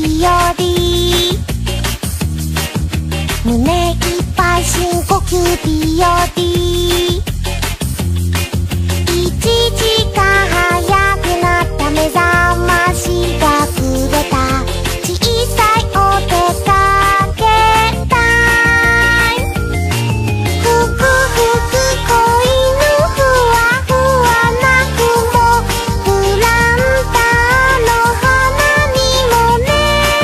日和、胸いっぱい深呼吸日和、1時間早くなった目覚ましがくれた、小さいお出かけタイム、ふくふく子犬ふわふわな雲、プランターの花にもね、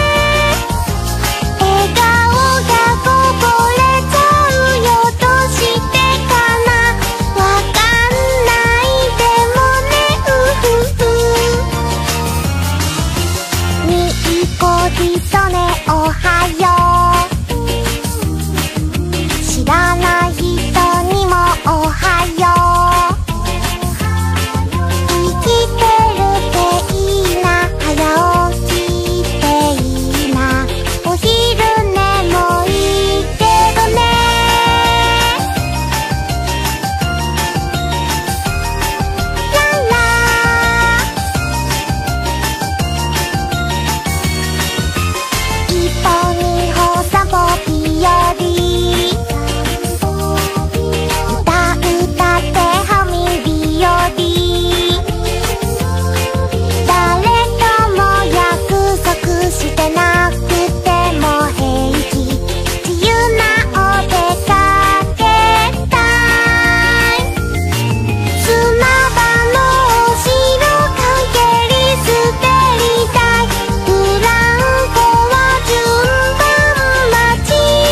笑顔がこぼれちゃうよ、どうしてかな、わかんないでもね、うふふ、にっこりとね、おはよう、知らない人にもおはよう、生きてるっていいな、早起きっていいな、お昼寝もいいけどね、ランラ一歩二歩三歩日和、歌歌ってハミ日和、誰とも約束してなくても平気、自由なお出かけタイム、砂場のお城かけり捨てりたい、ブランコは順番待ち、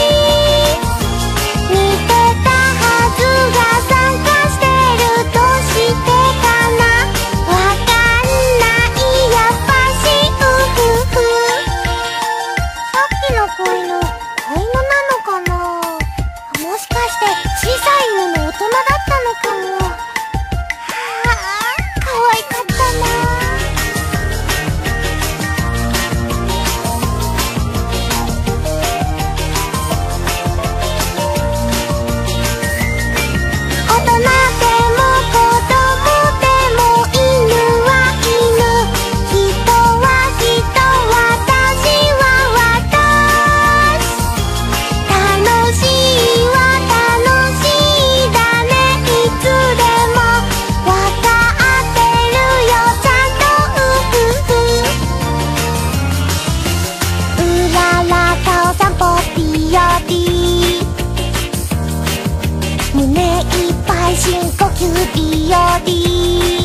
似てたはずが参加してる、どうしてかな、わかんない、やっぱしうふふ、さっきの子犬子犬なのかな、もしかして小さい犬の大人だったのかも、はあ可愛かったな。大人でも子供でも犬は犬、人は人、私は私、楽しいは楽しいだね、いつでもわかってるよ、ちゃんとうふふ、うららかお散歩日和、胸いっぱい深呼吸日和、